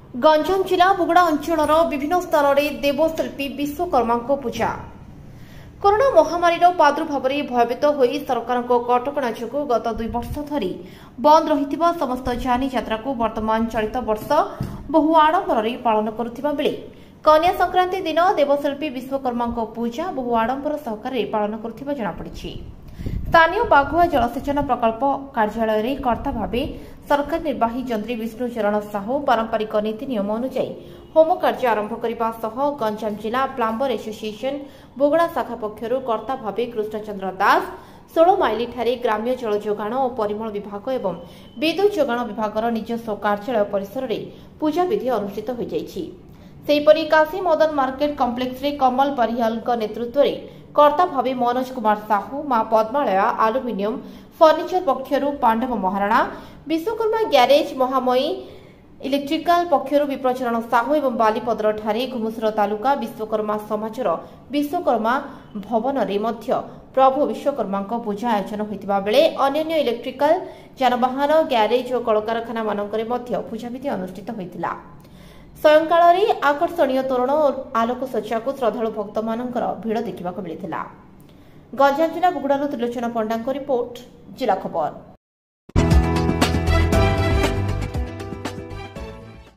गंजाम जिला बुगड़ा अंचल विभिन्न स्थान में देवशिल्पी विश्वकर्मा पूजा। कोरोना महामारी प्रादुर्भाव भयभीत हो सरकार कटकणा जो गत 2 वर्ष धरी बंद रही समस्त जानी यात्रा को वर्तमान चलित वर्ष बहु आडंबर पालन करुवा बेले कन्या संक्रांति दिन देवशिल्पी विश्वकर्मा पूजा बहु आडंबर सहकार पालन करुवा जनापड़ी। स्थानीय बाघुआ जलसेचन प्रकल्प कार्यालय कर्ता भाव सरकारी निर्वाही जंत्री विष्णुचरण साहू पारंपरिक नीति नियम अनुଯାयी होम कार्य आरंभ करने सह गंजाम जिला प्लम्बर एसोसिएशन बुगड़ा शाखा पक्षर कर्ता भाव कृष्णचंद्र दास 16 माइल ठारे ग्राम्य जल जोगाण और परिमल विभाग एवं विद्युत जोगाण विभाग निजस्व कार्यालय परिसर में पूजा विधि अनुष्ठित हो जाइछि। काशी मदन मार्केट कम्प्लेक्स रे कमल परिहाल नेतृत्व में कर्ता भाव मनोज कुमार साहू मां पद्मालया आलुमिनियम फर्निचर पक्षर पांडव महाराणा विश्वकर्मा ग्यारेज महामयी इलेक्ट्रिकल पक्षर विप्रचरण साहू एवं बालीपदर ठारे घुमुसर तालुका विश्वकर्मा समाजर विश्वकर्मा भवन रे मध्य प्रभु विश्वकर्मा पूजा आयोजन होता बेले अन्य इलेक्ट्रिकल जानवाहन ग्यारेज और कलकारखाना मानकरे मध्य पूजाविधि अनुष्ठित होता। सायंकाल आकर्षणीय तोरण और आलोक सज्जा को श्रद्धालु भक्त मानकर भिड़ देखा मिलता। गंजाम जिला बुगड़ारू त्रिलोचन पंडा रिपोर्ट जिला खबर।